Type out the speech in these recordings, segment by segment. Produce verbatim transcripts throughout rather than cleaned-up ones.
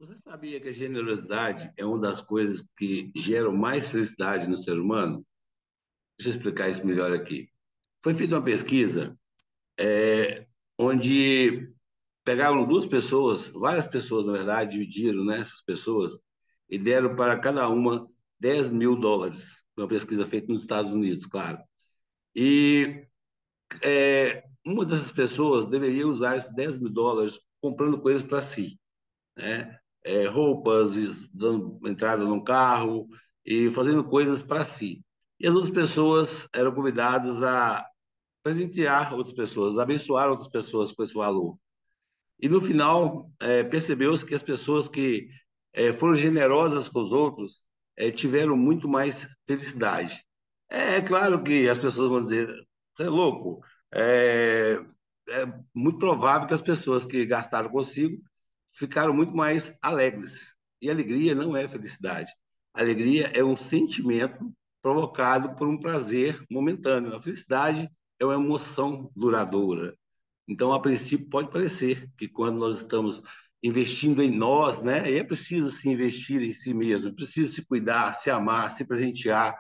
Você sabia que a generosidade é uma das coisas que geram mais felicidade no ser humano? Deixa eu explicar isso melhor aqui. Foi feita uma pesquisa é, onde pegaram duas pessoas, várias pessoas, na verdade, dividiram, né, essas pessoas e deram para cada uma dez mil dólares. Foi uma pesquisa feita nos Estados Unidos, claro. E é, uma dessas pessoas deveria usar esses dez mil dólares comprando coisas para si, né? É, roupas, e dando entrada num carro e fazendo coisas para si. E as outras pessoas eram convidadas a presentear outras pessoas, abençoar outras pessoas com esse valor. E no final, é, percebeu-se que as pessoas que é, foram generosas com os outros é, tiveram muito mais felicidade. É, é claro que as pessoas vão dizer, você é louco. É, é muito provável que as pessoas que gastaram consigo ficaram muito mais alegres. E alegria não é felicidade. Alegria é um sentimento provocado por um prazer momentâneo. A felicidade é uma emoção duradoura. Então, a princípio, pode parecer que quando nós estamos investindo em nós, né, é preciso se investir em si mesmo, é preciso se cuidar, se amar, se presentear.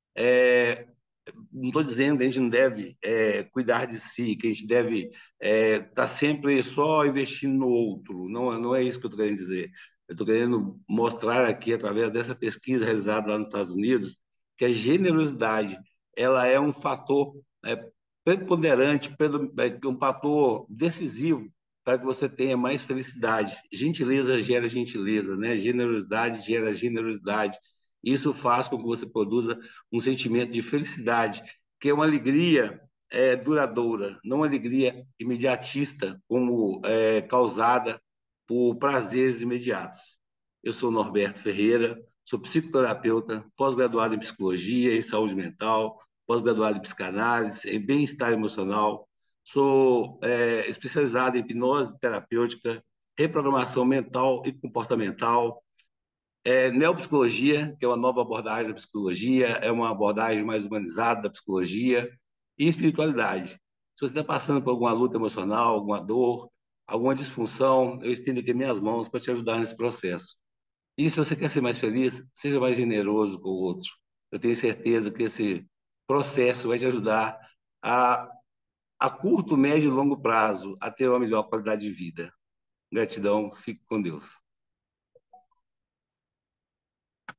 É, não estou dizendo que a gente não deve é, cuidar de si, que a gente deve estar é, tá sempre só investindo no outro. Não, não é isso que eu estou querendo dizer. Eu estou querendo mostrar aqui, através dessa pesquisa realizada lá nos Estados Unidos, que a generosidade ela é um fator é, preponderante, é um fator decisivo para que você tenha mais felicidade. Gentileza gera gentileza, né? Generosidade gera generosidade. Isso faz com que você produza um sentimento de felicidade, que é uma alegria é, duradoura, não uma alegria imediatista, como é, causada por prazeres imediatos. Eu sou Norberto Ferreira, sou psicoterapeuta, pós-graduado em psicologia e saúde mental, pós-graduado em psicanálise, em bem-estar emocional, sou é, especializado em hipnose terapêutica, reprogramação mental e comportamental, é, neopsicologia, que é uma nova abordagem da psicologia, é uma abordagem mais humanizada da psicologia, e espiritualidade. Se você está passando por alguma luta emocional, alguma dor, alguma disfunção, eu estendo aqui minhas mãos para te ajudar nesse processo. E se você quer ser mais feliz, seja mais generoso com o outro. Eu tenho certeza que esse processo vai te ajudar a, a curto, médio e longo prazo, a ter uma melhor qualidade de vida. Gratidão, fique com Deus.